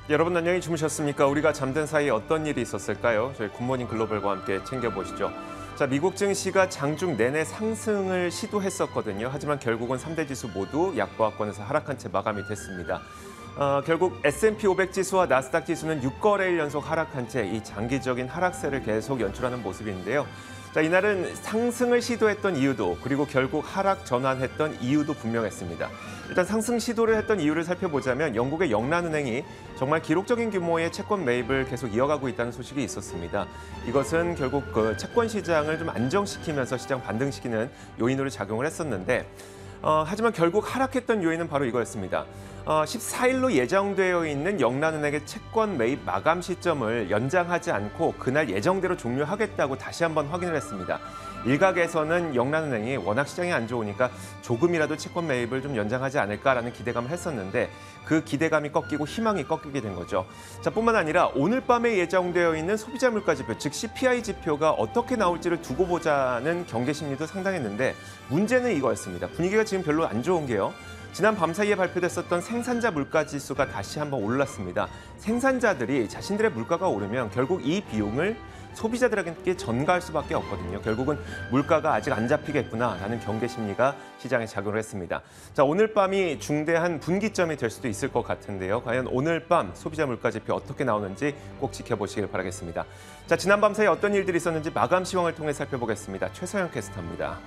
여러분 안녕히 주무셨습니까? 우리가 잠든 사이에 어떤 일이 있었을까요? 저희 굿모닝 글로벌과 함께 챙겨보시죠. 자, 미국 증시가 장중 내내 상승을 시도했었거든요. 하지만 결국은 3대 지수 모두 약보합권에서 하락한 채 마감이 됐습니다. 결국 S&P 500 지수와 나스닥 지수는 6거래일 연속 하락한 채 이 장기적인 하락세를 계속 연출하는 모습인데요. 자, 이날은 상승을 시도했던 이유도 그리고 결국 하락 전환했던 이유도 분명했습니다. 일단 상승 시도를 했던 이유를 살펴보자면 영국의 영란은행이 정말 기록적인 규모의 채권 매입을 계속 이어가고 있다는 소식이 있었습니다. 이것은 결국 그 채권 시장을 좀 안정시키면서 시장 반등시키는 요인으로 작용을 했었는데 하지만 결국 하락했던 요인은 바로 이거였습니다. 14일로 예정되어 있는 영란은행의 채권 매입 마감 시점을 연장하지 않고 그날 예정대로 종료하겠다고 다시 한번 확인을 했습니다. 일각에서는 영란은행이 워낙 시장이 안 좋으니까 조금이라도 채권 매입을 좀 연장하지 않을까라는 기대감을 했었는데 그 기대감이 꺾이고 희망이 꺾이게 된 거죠. 자, 뿐만 아니라 오늘 밤에 예정되어 있는 소비자 물가 지표, 즉 CPI 지표가 어떻게 나올지를 두고 보자는 경계 심리도 상당했는데 문제는 이거였습니다. 분위기가 지금 별로 안 좋은 게요. 지난 밤 사이에 발표됐었던 생산자 물가 지수가 다시 한번 올랐습니다. 생산자들이 자신들의 물가가 오르면 결국 이 비용을 소비자들에게 전가할 수밖에 없거든요. 결국은 물가가 아직 안 잡히겠구나라는 경계 심리가 시장에 작용을 했습니다. 자, 오늘 밤이 중대한 분기점이 될 수도 있을 것 같은데요. 과연 오늘 밤 소비자 물가 지표 어떻게 나오는지 꼭 지켜보시길 바라겠습니다. 자, 지난 밤 사이 어떤 일들이 있었는지 마감 시황을 통해 살펴보겠습니다. 최서영 캐스터입니다.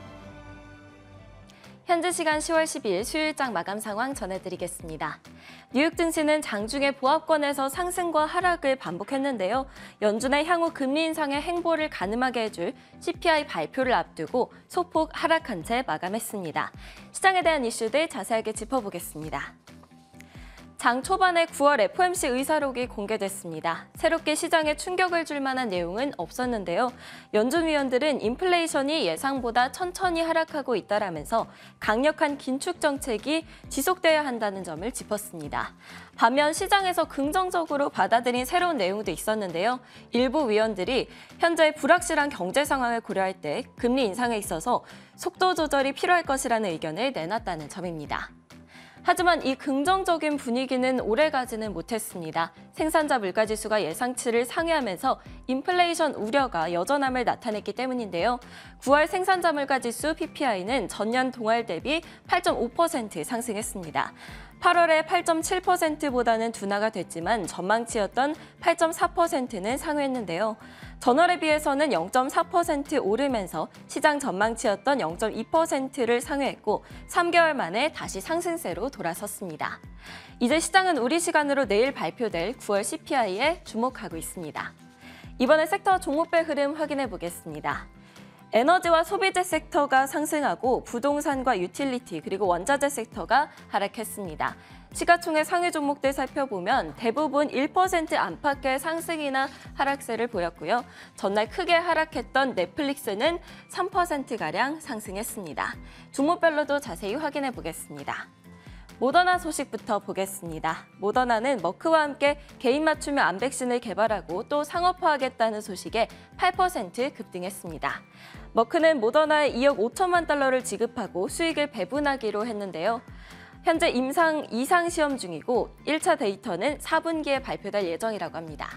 현지 시간 10월 12일 수요일장 마감 상황 전해드리겠습니다. 뉴욕 증시는 장중에 보합권에서 상승과 하락을 반복했는데요. 연준의 향후 금리 인상의 행보를 가늠하게 해줄 CPI 발표를 앞두고 소폭 하락한 채 마감했습니다. 시장에 대한 이슈들 자세하게 짚어보겠습니다. 장 초반에 9월 FOMC 의사록이 공개됐습니다. 새롭게 시장에 충격을 줄 만한 내용은 없었는데요. 연준 위원들은 인플레이션이 예상보다 천천히 하락하고 있다라면서 강력한 긴축 정책이 지속돼야 한다는 점을 짚었습니다. 반면 시장에서 긍정적으로 받아들인 새로운 내용도 있었는데요. 일부 위원들이 현재 불확실한 경제 상황을 고려할 때 금리 인상에 있어서 속도 조절이 필요할 것이라는 의견을 내놨다는 점입니다. 하지만 이 긍정적인 분위기는 오래가지는 못했습니다. 생산자 물가지수가 예상치를 상회하면서 인플레이션 우려가 여전함을 나타냈기 때문인데요. 9월 생산자 물가지수 PPI는 전년 동월 대비 8.5% 상승했습니다. 8월에 8.7%보다는 둔화가 됐지만 전망치였던 8.4%는 상회했는데요. 전월에 비해서는 0.4% 오르면서 시장 전망치였던 0.2%를 상회했고 3개월 만에 다시 상승세로 돌아섰습니다. 이제 시장은 우리 시간으로 내일 발표될 9월 CPI에 주목하고 있습니다. 이번에 섹터 종목별 흐름 확인해 보겠습니다. 에너지와 소비재 섹터가 상승하고 부동산과 유틸리티 그리고 원자재 섹터가 하락했습니다. 시가총액 상위 종목들 살펴보면 대부분 1% 안팎의 상승이나 하락세를 보였고요. 전날 크게 하락했던 넷플릭스는 3%가량 상승했습니다. 종목별로도 자세히 확인해 보겠습니다. 모더나 소식부터 보겠습니다. 모더나는 머크와 함께 개인 맞춤형 암 백신을 개발하고 또 상업화하겠다는 소식에 8% 급등했습니다. 머크는 모더나에 2억 5천만 달러를 지급하고 수익을 배분하기로 했는데요. 현재 임상 2상 시험 중이고 1차 데이터는 4분기에 발표될 예정이라고 합니다.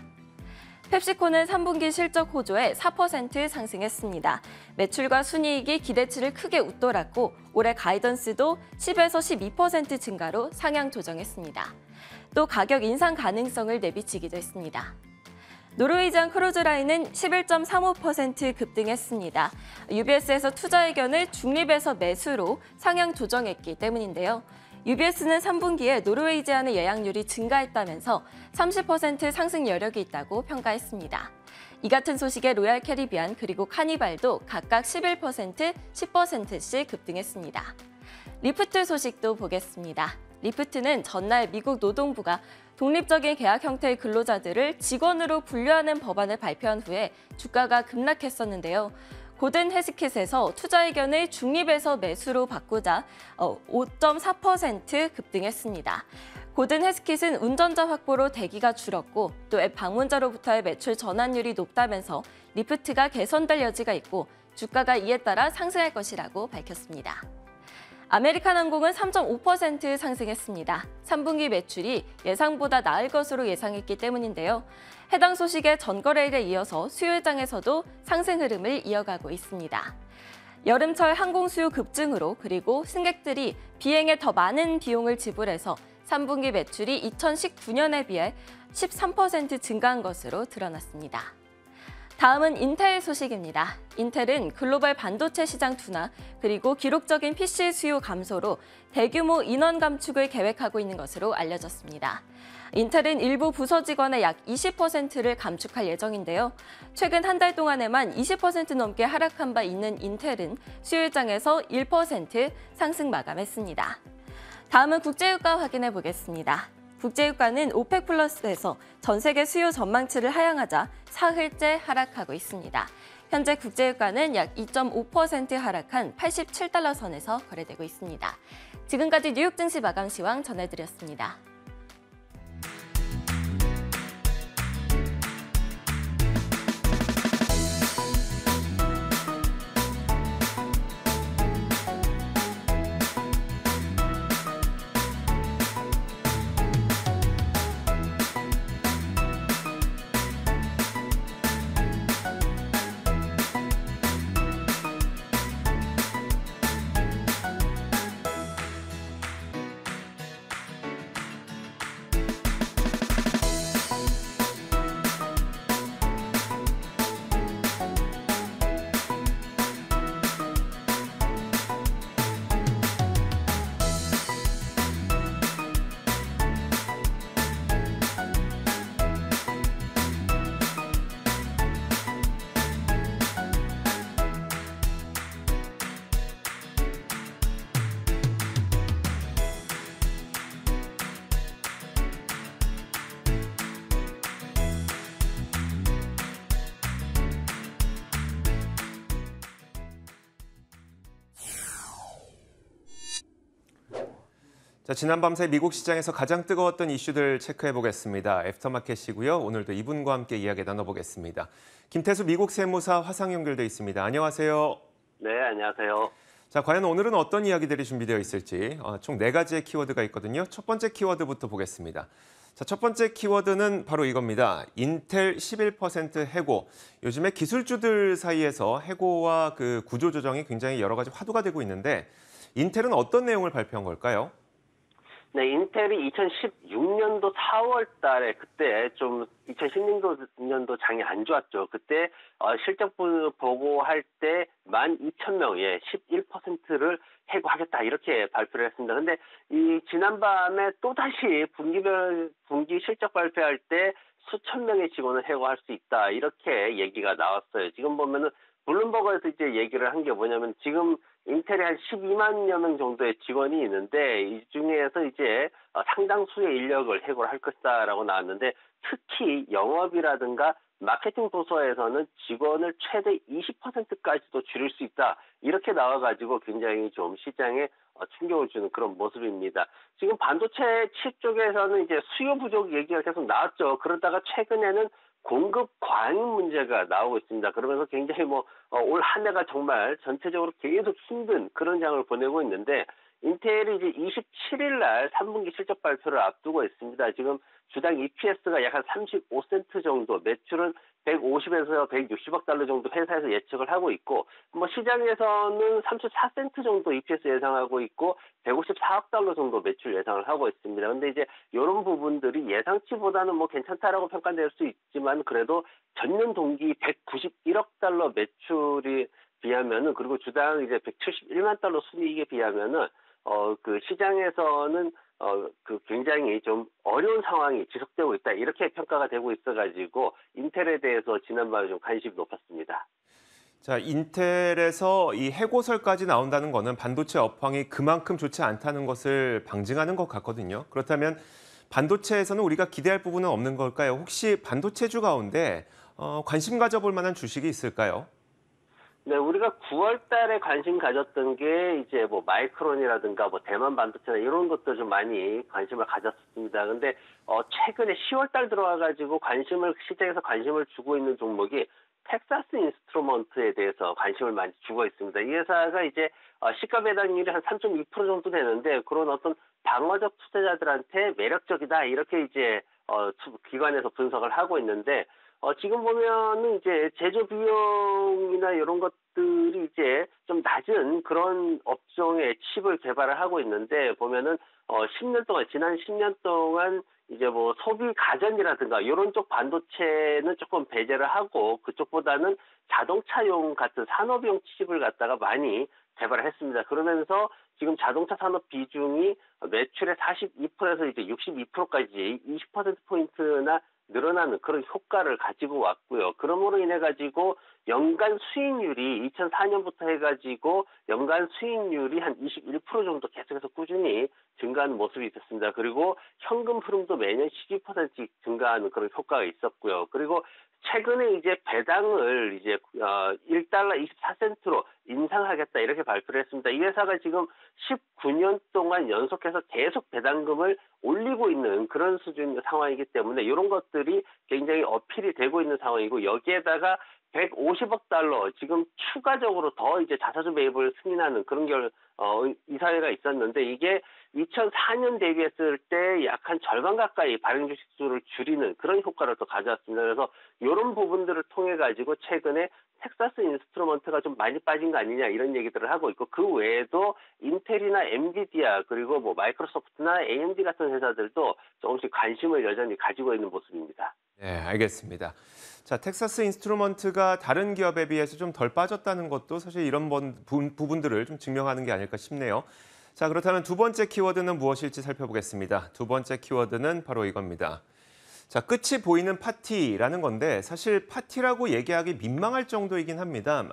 펩시코는 3분기 실적 호조에 4% 상승했습니다. 매출과 순이익이 기대치를 크게 웃돌았고 올해 가이던스도 10에서 12% 증가로 상향 조정했습니다. 또 가격 인상 가능성을 내비치기도 했습니다. 노르웨이지안 크루즈라인은 11.35% 급등했습니다. UBS에서 투자 의견을 중립에서 매수로 상향 조정했기 때문인데요. UBS는 3분기에 노르웨이지안의 예약률이 증가했다면서 30% 상승 여력이 있다고 평가했습니다. 이 같은 소식에 로얄 캐리비안 그리고 카니발도 각각 11%, 10%씩 급등했습니다. 리프트 소식도 보겠습니다. 리프트는 전날 미국 노동부가 독립적인 계약 형태의 근로자들을 직원으로 분류하는 법안을 발표한 후에 주가가 급락했었는데요. 고든 헤스킷에서 투자 의견을 중립에서 매수로 바꾸자 5.4% 급등했습니다. 고든 헤스킷은 운전자 확보로 대기가 줄었고 또 앱 방문자로부터의 매출 전환율이 높다면서 리프트가 개선될 여지가 있고 주가가 이에 따라 상승할 것이라고 밝혔습니다. 아메리칸 항공은 3.5% 상승했습니다. 3분기 매출이 예상보다 나을 것으로 예상했기 때문인데요. 해당 소식에 전거래일에 이어서 수요일장에서도 상승 흐름을 이어가고 있습니다. 여름철 항공 수요 급증으로 그리고 승객들이 비행에 더 많은 비용을 지불해서 3분기 매출이 2019년에 비해 13% 증가한 것으로 드러났습니다. 다음은 인텔 소식입니다. 인텔은 글로벌 반도체 시장 둔화 그리고 기록적인 PC 수요 감소로 대규모 인원 감축을 계획하고 있는 것으로 알려졌습니다. 인텔은 일부 부서 직원의 약 20%를 감축할 예정인데요. 최근 한 달 동안에만 20% 넘게 하락한 바 있는 인텔은 수요일장에서 1% 상승 마감했습니다. 다음은 국제유가 확인해 보겠습니다. 국제유가는 오펙 플러스에서 전 세계 수요 전망치를 하향하자 사흘째 하락하고 있습니다. 현재 국제유가는 약 2.5% 하락한 87달러 선에서 거래되고 있습니다. 지금까지 뉴욕 증시 마감 시황 전해드렸습니다. 자, 지난 밤새 미국 시장에서 가장 뜨거웠던 이슈들 체크해 보겠습니다. 애프터마켓이고요. 오늘도 이분과 함께 이야기 나눠보겠습니다. 김태수 미국 세무사 화상 연결돼 있습니다. 안녕하세요. 네, 안녕하세요. 자, 과연 오늘은 어떤 이야기들이 준비되어 있을지 총 4가지의 키워드가 있거든요. 첫 번째 키워드부터 보겠습니다. 자, 첫 번째 키워드는 바로 이겁니다. 인텔 11% 해고. 요즘에 기술주들 사이에서 해고와 그 구조조정이 굉장히 여러 가지 화두가 되고 있는데 인텔은 어떤 내용을 발표한 걸까요? 네, 인텔이 2016년도 4월 달에 그때 좀 2016년도 장이 안 좋았죠. 그때 실적 보고할 때 12,000명의 11%를 해고하겠다 이렇게 발표를 했습니다. 근데 이 지난밤에 또다시 분기 실적 발표할 때 수천 명의 직원을 해고할 수 있다 이렇게 얘기가 나왔어요. 지금 보면은 블룸버그에서 이제 얘기를 한 게 뭐냐면 지금 인텔에 한 12만여 명 정도의 직원이 있는데 이 중에서 이제 상당수의 인력을 해고를 할 것이다라고 나왔는데 특히 영업이라든가 마케팅 부서에서는 직원을 최대 20%까지도 줄일 수 있다. 이렇게 나와가지고 굉장히 좀 시장에 충격을 주는 그런 모습입니다. 지금 반도체 칩 쪽에서는 이제 수요 부족 얘기가 계속 나왔죠. 그러다가 최근에는 공급 과잉 문제가 나오고 있습니다. 그러면서 굉장히 올 한 해가 정말 전체적으로 계속 힘든 그런 장을 보내고 있는데 인텔이 이제 27일 날 3분기 실적 발표를 앞두고 있습니다. 지금 주당 EPS가 약 한 35센트 정도, 매출은 150에서 160억 달러 정도 회사에서 예측을 하고 있고, 시장에서는 34센트 정도 EPS 예상하고 있고, 154억 달러 정도 매출 예상을 하고 있습니다. 근데 이제 이런 부분들이 예상치보다는 괜찮다라고 평가될 수 있지만, 그래도 전년 동기 191억 달러 매출이 비하면은, 그리고 주당 이제 171만 달러 순이익에 비하면은, 그 시장에서는 굉장히 좀 어려운 상황이 지속되고 있다. 이렇게 평가가 되고 있어가지고 인텔에 대해서 지난밤에 좀 관심이 높았습니다. 자, 인텔에서 이 해고설까지 나온다는 거는 반도체 업황이 그만큼 좋지 않다는 것을 방증하는 것 같거든요. 그렇다면 반도체에서는 우리가 기대할 부분은 없는 걸까요? 혹시 반도체주 가운데 관심 가져볼 만한 주식이 있을까요? 네, 우리가 9월 달에 관심 가졌던 게 이제 마이크론이라든가 대만 반도체나 이런 것도 좀 많이 관심을 가졌습니다. 근데 최근에 10월 달 들어와 가지고 시장에서 관심을 주고 있는 종목이 텍사스 인스트루먼트에 대해서 관심을 많이 주고 있습니다. 이 회사가 이제 시가 배당률이 한 3.2% 정도 되는데 그런 어떤 방어적 투자자들한테 매력적이다 이렇게 이제 기관에서 분석을 하고 있는데 지금 보면은 이제 제조 비용이나 이런 것들이 이제 좀 낮은 그런 업종의 칩을 개발을 하고 있는데 보면은 10년 동안 지난 10년 동안 이제 뭐 소비 가전이라든가 이런 쪽 반도체는 조금 배제를 하고 그쪽보다는 자동차용 같은 산업용 칩을 갖다가 많이 개발을 했습니다. 그러면서 지금 자동차 산업 비중이 매출의 42%에서 이제 62%까지 20%포인트나 늘어나는 그런 효과를 가지고 왔고요. 그러므로 인해 가지고 연간 수익률이 2004년부터 해가지고 연간 수익률이 한 21% 정도 계속해서 꾸준히 증가하는 모습이 있었습니다. 그리고 현금 흐름도 매년 12%씩 증가하는 그런 효과가 있었고요. 그리고 최근에 이제 배당을 이제 1달러 24센트로 인상하겠다 이렇게 발표를 했습니다. 이 회사가 지금 19년 동안 연속해서 계속 배당금을 올리고 있는 그런 수준 상황이기 때문에 이런 것들이 굉장히 어필이 되고 있는 상황이고 여기에다가 150억 달러 지금 추가적으로 더 이제 자사주 매입을 승인하는 그런 이사회가 있었는데 이게 2004년 대비했을 때 약 한 절반 가까이 발행 주식 수를 줄이는 그런 효과를 또 가져왔습니다. 그래서 이런 부분들을 통해 가지고 최근에 텍사스 인스트루먼트가 좀 많이 빠진 거 아니냐 이런 얘기들을 하고 있고 그 외에도 인텔이나 엔비디아 그리고 뭐 마이크로소프트나 AMD 같은 회사들도 조금씩 관심을 여전히 가지고 있는 모습입니다. 네, 알겠습니다. 자, 텍사스 인스트루먼트가 다른 기업에 비해서 좀 덜 빠졌다는 것도 사실 이런 부분들을 좀 증명하는 게 아닐까 싶네요. 자, 그렇다면 두 번째 키워드는 무엇일지 살펴보겠습니다. 두 번째 키워드는 바로 이겁니다. 자, 끝이 보이는 파티라는 건데 사실 파티라고 얘기하기 민망할 정도이긴 합니다.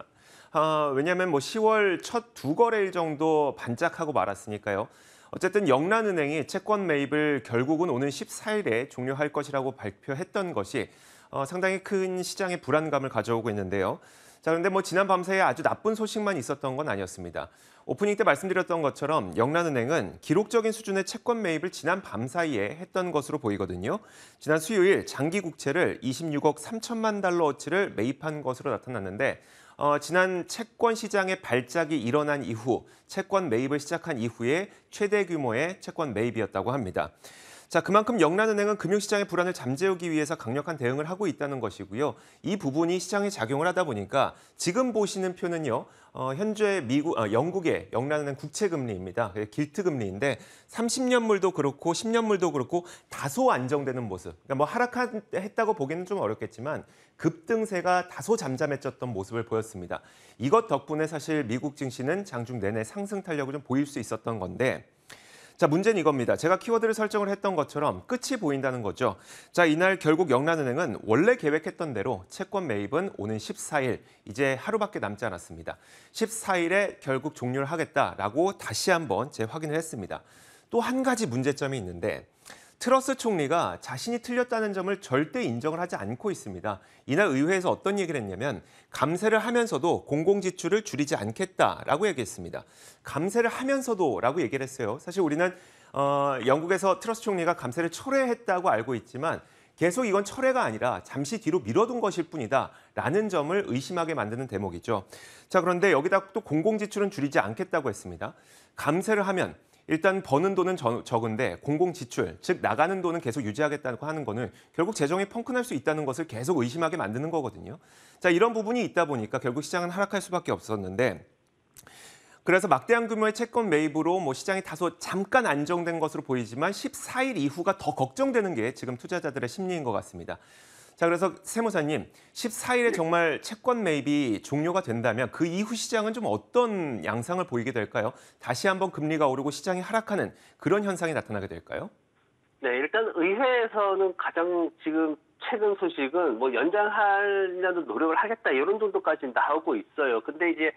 왜냐하면 뭐 10월 첫 두 거래일 정도 반짝하고 말았으니까요. 어쨌든 영란은행이 채권 매입을 결국은 오는 14일에 종료할 것이라고 발표했던 것이 상당히 큰 시장의 불안감을 가져오고 있는데요. 자, 그런데 뭐 지난 밤사이에 아주 나쁜 소식만 있었던 건 아니었습니다. 오프닝 때 말씀드렸던 것처럼 영란은행은 기록적인 수준의 채권 매입을 지난 밤사이에 했던 것으로 보이거든요. 지난 수요일 장기 국채를 26억 3천만 달러어치를 매입한 것으로 나타났는데 지난 채권 시장의 발작이 일어난 이후 채권 매입을 시작한 이후에 최대 규모의 채권 매입이었다고 합니다. 자, 그만큼 영란은행은 금융시장의 불안을 잠재우기 위해서 강력한 대응을 하고 있다는 것이고요. 이 부분이 시장에 작용을 하다 보니까 지금 보시는 표는요. 현재 영국의 영란은행 국채금리입니다. 길트금리인데 30년물도 그렇고 10년물도 그렇고 다소 안정되는 모습. 그러니까 뭐 하락했다고 보기는 좀 어렵겠지만 급등세가 다소 잠잠해졌던 모습을 보였습니다. 이것 덕분에 사실 미국 증시는 장중 내내 상승 탄력을 좀 보일 수 있었던 건데 자, 문제는 이겁니다. 제가 키워드를 설정을 했던 것처럼 끝이 보인다는 거죠. 자, 이날 결국 영란은행은 원래 계획했던 대로 채권 매입은 오는 14일, 이제 하루밖에 남지 않았습니다. 14일에 결국 종료를 하겠다라고 다시 한번 재확인을 했습니다. 또 한 가지 문제점이 있는데 트러스 총리가 자신이 틀렸다는 점을 절대 인정을 하지 않고 있습니다. 이날 의회에서 어떤 얘기를 했냐면 감세를 하면서도 공공지출을 줄이지 않겠다라고 얘기했습니다. 감세를 하면서도라고 얘기를 했어요. 사실 우리는 영국에서 트러스 총리가 감세를 철회했다고 알고 있지만 계속 이건 철회가 아니라 잠시 뒤로 미뤄둔 것일 뿐이다라는 점을 의심하게 만드는 대목이죠. 자, 그런데 여기다 또 공공지출은 줄이지 않겠다고 했습니다. 감세를 하면 일단 버는 돈은 적은데 공공지출, 즉 나가는 돈은 계속 유지하겠다고 하는 거는 결국 재정이 펑크날 수 있다는 것을 계속 의심하게 만드는 거거든요. 자, 이런 부분이 있다 보니까 결국 시장은 하락할 수밖에 없었는데 그래서 막대한 규모의 채권 매입으로 뭐 시장이 다소 잠깐 안정된 것으로 보이지만 14일 이후가 더 걱정되는 게 지금 투자자들의 심리인 것 같습니다. 자, 그래서 세무사님, 14일에 정말 채권 매입이 종료가 된다면 그 이후 시장은 좀 어떤 양상을 보이게 될까요? 다시 한번 금리가 오르고 시장이 하락하는 그런 현상이 나타나게 될까요? 네, 일단 의회에서는 가장 지금 최근 소식은 뭐 연장하려는 노력을 하겠다 이런 정도까지 나오고 있어요. 근데 이제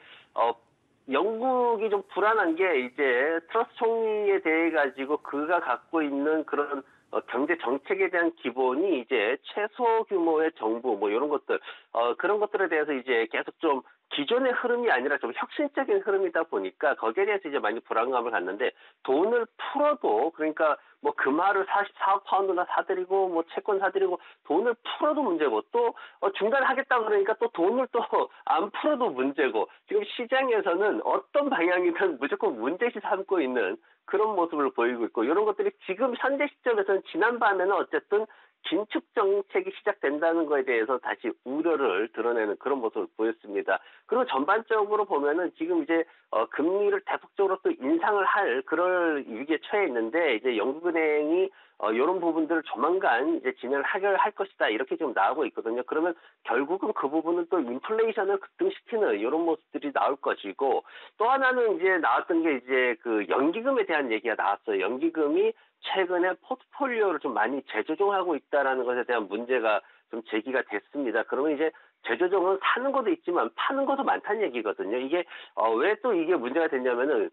영국이 좀 불안한 게 이제 트러스 총리에 대해 가지고 그가 갖고 있는 그런 경제 정책에 대한 기본이 이제 최소 규모의 정부 뭐 이런 것들 그런 것들에 대해서 이제 계속 좀 기존의 흐름이 아니라 좀 혁신적인 흐름이다 보니까 거기에 대해서 이제 많이 불안감을 갖는데 돈을 풀어도 그러니까 뭐 금화를 44억 파운드나 사들이고 뭐 채권 사들이고 돈을 풀어도 문제고 또 중단하겠다 그러니까 또 돈을 또 안 풀어도 문제고 지금 시장에서는 어떤 방향이든 무조건 문제시 삼고 있는 그런 모습을 보이고 있고 이런 것들이 지금 현재 시점에서는 지난 밤에는 어쨌든 긴축 정책이 시작된다는 거에 대해서 다시 우려를 드러내는 그런 모습을 보였습니다. 그리고 전반적으로 보면은 지금 이제 금리를 대폭적으로 또 인상을 할 그럴 위기에 처해 있는데 이제 영국은행이 이런 부분들을 조만간 이제 진행을 해결할 것이다 이렇게 지금 나오고 있거든요. 그러면 결국은 그 부분은 또 인플레이션을 급등시키는 이런 모습들이 나올 것이고 또 하나는 이제 나왔던 게 이제 그 연기금에 대한 얘기가 나왔어요. 연기금이 최근에 포트폴리오를 좀 많이 재조정하고 있다라는 것에 대한 문제가 좀 제기가 됐습니다. 그러면 이제 재조정은 사는 것도 있지만 파는 것도 많다는 얘기거든요. 이게 왜 또 이게 문제가 됐냐면은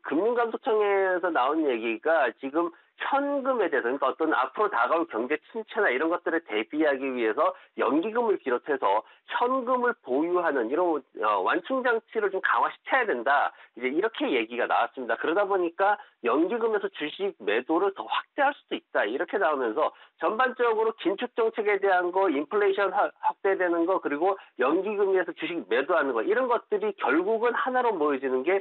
금융감독청에서 나온 얘기가 지금 현금에 대해서 그러니까 어떤 앞으로 다가올 경제 침체나 이런 것들을 대비하기 위해서 연기금을 비롯해서 현금을 보유하는 이런 완충 장치를 좀 강화시켜야 된다. 이제 이렇게 얘기가 나왔습니다. 그러다 보니까 연기금에서 주식 매도를 더 확대할 수도 있다. 이렇게 나오면서 전반적으로 긴축 정책에 대한 거, 인플레이션 확대되는 거, 그리고 연기금에서 주식 매도하는 거 이런 것들이 결국은 하나로 모여지는 게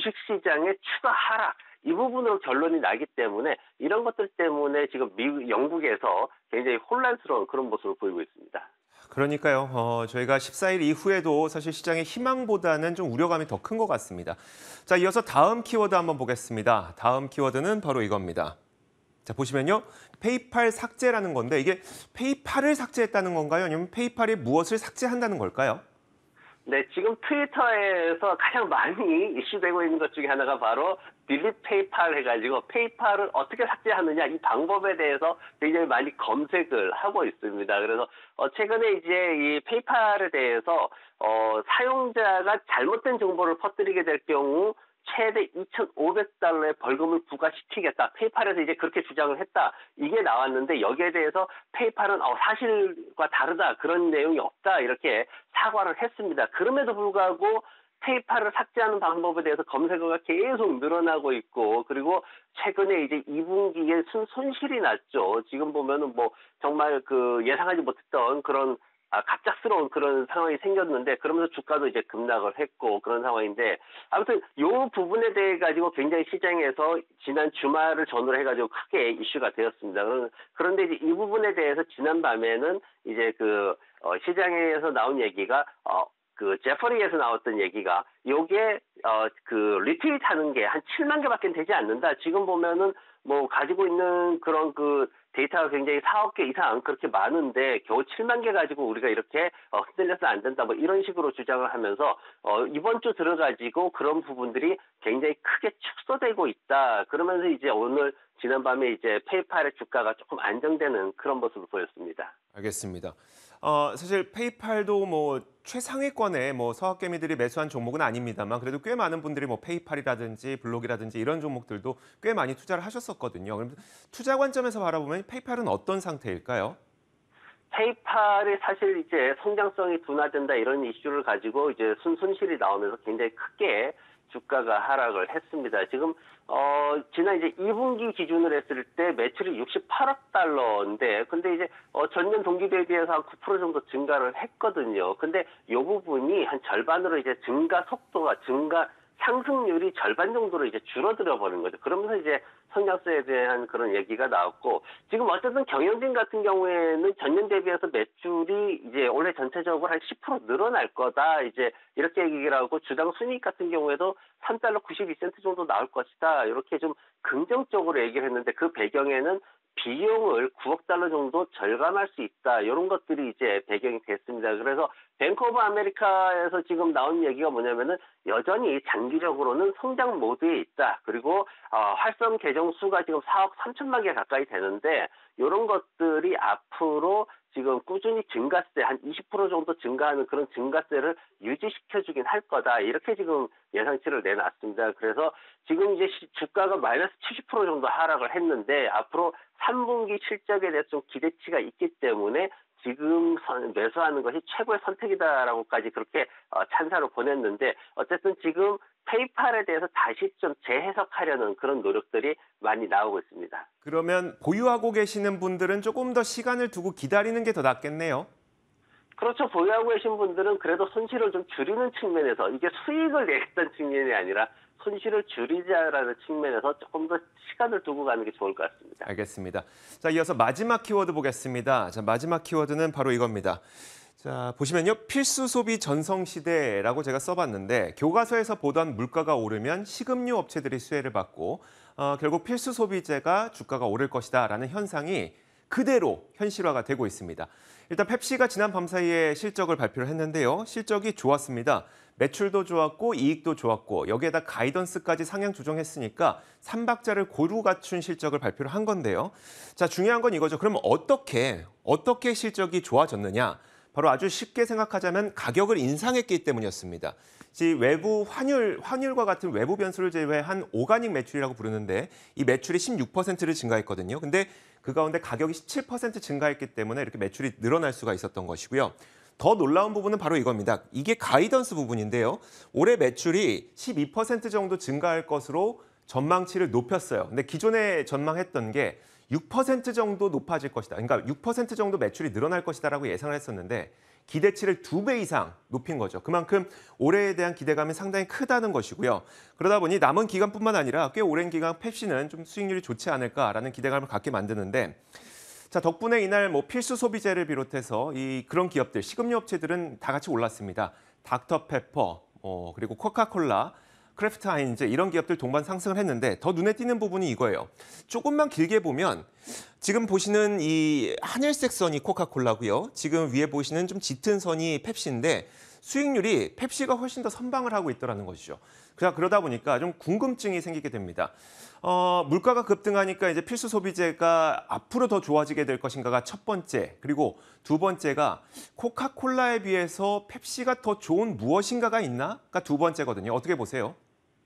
주식시장의 추가 하락. 이 부분으로 결론이 나기 때문에 이런 것들 때문에 지금 영국에서 굉장히 혼란스러운 그런 모습을 보이고 있습니다. 그러니까요. 저희가 14일 이후에도 사실 시장의 희망보다는 좀 우려감이 더 큰 것 같습니다. 자, 이어서 다음 키워드 한번 보겠습니다. 다음 키워드는 바로 이겁니다. 자, 보시면요. 페이팔 삭제라는 건데 이게 페이팔을 삭제했다는 건가요? 아니면 페이팔이 무엇을 삭제한다는 걸까요? 네, 지금 트위터에서 가장 많이 이슈되고 있는 것 중에 하나가 바로 딜리트 페이팔 해가지고 페이팔을 어떻게 삭제하느냐 이 방법에 대해서 굉장히 많이 검색을 하고 있습니다. 그래서 최근에 이제 이 페이팔에 대해서 사용자가 잘못된 정보를 퍼뜨리게 될 경우 최대 $2,500의 벌금을 부과시키겠다. 페이팔에서 이제 그렇게 주장을 했다. 이게 나왔는데 여기에 대해서 페이팔은 사실과 다르다. 그런 내용이 없다. 이렇게 사과를 했습니다. 그럼에도 불구하고 페이팔을 삭제하는 방법에 대해서 검색어가 계속 늘어나고 있고 그리고 최근에 이제 2분기에 손실이 났죠. 지금 보면은 뭐 정말 그 예상하지 못했던 그런 갑작스러운 그런 상황이 생겼는데 그러면서 주가도 이제 급락을 했고 그런 상황인데 아무튼 이 부분에 대해 가지고 굉장히 시장에서 지난 주말을 전후로 해가지고 크게 이슈가 되었습니다. 그런데 이제 이 부분에 대해서 지난 밤에는 이제 그 시장에서 나온 얘기가 그 제퍼리에서 나왔던 얘기가 요게 그 리트윗 하는 게 한 7만 개밖에 되지 않는다. 지금 보면은 뭐 가지고 있는 그런 그 데이터가 굉장히 4억 개 이상 그렇게 많은데 겨우 7만 개 가지고 우리가 이렇게 흔들려서 안 된다 뭐 이런 식으로 주장을 하면서 이번 주 들어가지고 그런 부분들이 굉장히 크게 축소되고 있다. 그러면서 이제 오늘 지난밤에 이제 페이팔의 주가가 조금 안정되는 그런 모습을 보였습니다. 알겠습니다. 사실 페이팔도 뭐 최상위권의 뭐 서학개미들이 매수한 종목은 아닙니다만 그래도 꽤 많은 분들이 뭐 페이팔이라든지 블록이라든지 이런 종목들도 꽤 많이 투자를 하셨었거든요. 그럼 투자 관점에서 바라보면 페이팔은 어떤 상태일까요? 페이팔이 사실 이제 성장성이 둔화된다 이런 이슈를 가지고 이제 손실이 나오면서 굉장히 크게 주가가 하락을 했습니다. 지금 지난 이제 2분기 기준으로 했을 때 매출이 68억 달러인데 근데 이제 전년 동기 대비해서 한 9% 정도 증가를 했거든요. 근데 이 부분이 한 절반으로 이제 상승률이 절반 정도로 이제 줄어들어 버린 거죠. 그러면서 이제 성장성에 대한 그런 얘기가 나왔고 지금 어쨌든 경영진 같은 경우에는 전년 대비해서 매출이 이제 올해 전체적으로 한 10% 늘어날 거다. 이제 이렇게 얘기를 하고 주당 순이익 같은 경우에도 3달러 92센트 정도 나올 것이다. 이렇게 좀 긍정적으로 얘기를 했는데 그 배경에는 비용을 9억 달러 정도 절감할 수 있다. 이런 것들이 이제 배경이 됐습니다. 그래서 뱅크 오브 아메리카에서 지금 나온 얘기가 뭐냐면은 여전히 장기적으로는 성장 모드에 있다. 그리고 활성 계정 수가 지금 4억 3천만 개 가까이 되는데 이런 것들이 앞으로 지금 꾸준히 증가세 한 20% 정도 증가하는 그런 증가세를 유지시켜주긴 할 거다. 이렇게 지금 예상치를 내놨습니다. 그래서 지금 이제 주가가 마이너스 70% 정도 하락을 했는데 앞으로 3분기 실적에 대해서 좀 기대치가 있기 때문에 지금 매수하는 것이 최고의 선택이다라고까지 그렇게 찬사를 보냈는데 어쨌든 지금 페이팔에 대해서 다시 좀 재해석하려는 그런 노력들이 많이 나오고 있습니다. 그러면 보유하고 계시는 분들은 조금 더 시간을 두고 기다리는 게 더 낫겠네요. 그렇죠. 보유하고 계신 분들은 그래도 손실을 좀 줄이는 측면에서 이게 수익을 내겠다는 측면이 아니라 손실을 줄이자라는 측면에서 조금 더 시간을 두고 가는 게 좋을 것 같습니다. 알겠습니다. 자, 이어서 마지막 키워드 보겠습니다. 자, 마지막 키워드는 바로 이겁니다. 자, 보시면요. 필수 소비 전성시대라고 제가 써봤는데 교과서에서 보던 물가가 오르면 식음료 업체들이 수혜를 받고 결국 필수 소비재가 주가가 오를 것이다라는 현상이 그대로 현실화가 되고 있습니다. 일단 펩시가 지난 밤 사이에 실적을 발표를 했는데요. 실적이 좋았습니다. 매출도 좋았고 이익도 좋았고 여기에다 가이던스까지 상향 조정했으니까 삼박자를 고루 갖춘 실적을 발표를 한 건데요. 자, 중요한 건 이거죠. 그럼 어떻게 실적이 좋아졌느냐? 바로 아주 쉽게 생각하자면 가격을 인상했기 때문이었습니다. 외부 환율과 같은 외부 변수를 제외한 오가닉 매출이라고 부르는데 이 매출이 16%를 증가했거든요. 근데 그 가운데 가격이 17% 증가했기 때문에 이렇게 매출이 늘어날 수가 있었던 것이고요. 더 놀라운 부분은 바로 이겁니다. 이게 가이던스 부분인데요. 올해 매출이 12% 정도 증가할 것으로 전망치를 높였어요. 근데 기존에 전망했던 게 6% 정도 높아질 것이다. 그러니까 6% 정도 매출이 늘어날 것이다라고 예상을 했었는데 기대치를 2배 이상 높인 거죠. 그만큼 올해에 대한 기대감이 상당히 크다는 것이고요. 그러다 보니 남은 기간뿐만 아니라 꽤 오랜 기간 펩시는 좀 수익률이 좋지 않을까라는 기대감을 갖게 만드는데 자, 덕분에 이날 필수 소비재를 비롯해서 그런 기업들, 식음료 업체들은 다 같이 올랐습니다. 닥터페퍼, 그리고 코카콜라, 크래프트 하인즈 이런 기업들 동반 상승을 했는데 더 눈에 띄는 부분이 이거예요. 조금만 길게 보면 지금 보시는 이 하늘색 선이 코카콜라고요. 지금 위에 보시는 좀 짙은 선이 펩시인데 수익률이 펩시가 훨씬 더 선방을 하고 있더라는 것이죠. 그러다 보니까 좀 궁금증이 생기게 됩니다. 물가가 급등하니까 이제 필수 소비재가 앞으로 더 좋아지게 될 것인가가 첫 번째. 그리고 두 번째가 코카콜라에 비해서 펩시가 더 좋은 무엇인가가 있나가 두 번째거든요. 어떻게 보세요?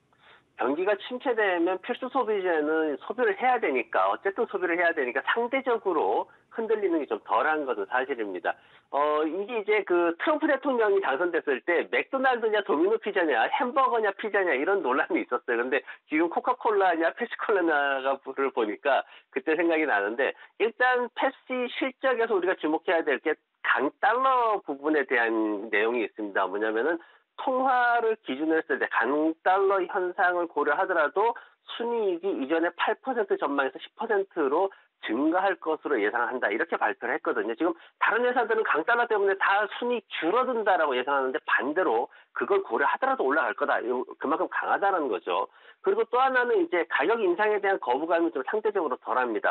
경기가 침체되면 필수 소비재는 소비를 해야 되니까 어쨌든 소비를 해야 되니까 상대적으로 흔들리는 게 좀 덜한 것은 사실입니다. 이게 이제 그 트럼프 대통령이 당선됐을 때 맥도날드냐 도미노 피자냐 햄버거냐 피자냐 이런 논란이 있었어요. 그런데 지금 코카콜라냐 펩시콜라냐를 보니까 그때 생각이 나는데 일단 펩시 실적에서 우리가 주목해야 될 게 강달러 부분에 대한 내용이 있습니다. 뭐냐면은 통화를 기준으로 했을 때 강달러 현상을 고려하더라도 순이익이 이전에 8% 전망에서 10%로 증가할 것으로 예상한다. 이렇게 발표를 했거든요. 지금 다른 회사들은 강달러 때문에 다 순이익 줄어든다라고 예상하는데 반대로 그걸 고려하더라도 올라갈 거다. 그만큼 강하다는 거죠. 그리고 또 하나는 이제 가격 인상에 대한 거부감이 좀 상대적으로 덜합니다.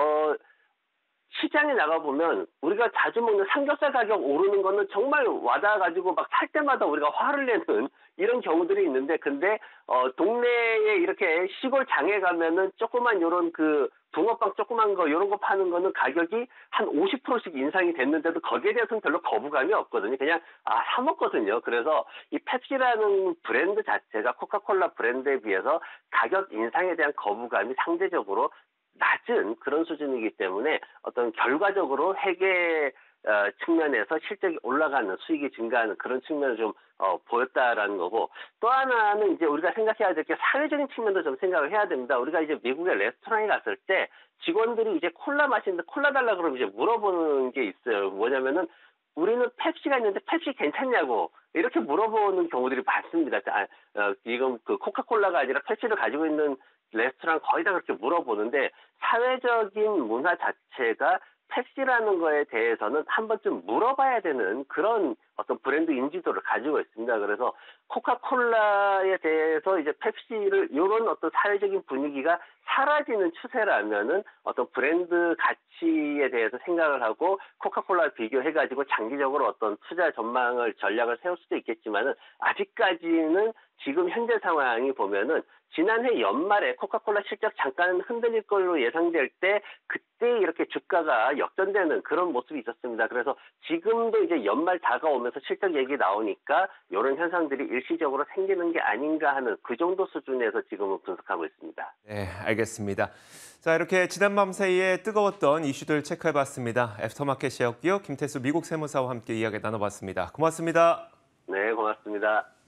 시장에 나가보면 우리가 자주 먹는 삼겹살 가격 오르는 거는 정말 와닿아가지고 막 살 때마다 우리가 화를 내는 이런 경우들이 있는데 근데 동네에 이렇게 시골 장에 가면은 조그만 요런 그 붕어빵 조그만 거 이런 거 파는 거는 가격이 한 50%씩 인상이 됐는데도 거기에 대해서는 별로 거부감이 없거든요. 그냥 사 먹거든요. 그래서 이 펩시라는 브랜드 자체가 코카콜라 브랜드에 비해서 가격 인상에 대한 거부감이 상대적으로 낮은 그런 수준이기 때문에 어떤 결과적으로 회계 측면에서 실적이 올라가는 수익이 증가하는 그런 측면을 좀 보였다라는 거고 또 하나는 이제 우리가 생각해야 될 게 사회적인 측면도 좀 생각을 해야 됩니다. 우리가 이제 미국의 레스토랑에 갔을 때 직원들이 이제 콜라 마시는데 콜라 달라 그러면 이제 물어보는 게 있어요. 뭐냐면은 우리는 펩시가 있는데 펩시 괜찮냐고 이렇게 물어보는 경우들이 많습니다. 지금 그 코카콜라가 아니라 펩시를 가지고 있는 레스토랑 거의 다 그렇게 물어보는데 사회적인 문화 자체가 펩시라는 거에 대해서는 한 번쯤 물어봐야 되는 그런 어떤 브랜드 인지도를 가지고 있습니다. 그래서 코카콜라에 대해서 이제 펩시를 이런 어떤 사회적인 분위기가 사라지는 추세라면은 어떤 브랜드 가치에 대해서 생각을 하고 코카콜라를 비교해가지고 장기적으로 어떤 투자 전망을 전략을 세울 수도 있겠지만은 아직까지는 지금 현재 상황이 보면은 지난해 연말에 코카콜라 실적 잠깐 흔들릴 걸로 예상될 때 그때 이렇게 주가가 역전되는 그런 모습이 있었습니다. 그래서 지금도 이제 연말 다가오면서 실적 얘기 나오니까 이런 현상들이 일시적으로 생기는 게 아닌가 하는 그 정도 수준에서 지금은 분석하고 있습니다. 네, 알겠습니다. 자, 이렇게 지난밤 사이에 뜨거웠던 이슈들 체크해봤습니다. 애프터마켓 제약기업 김태수 미국 세무사와 함께 이야기 나눠봤습니다. 고맙습니다. 네, 고맙습니다.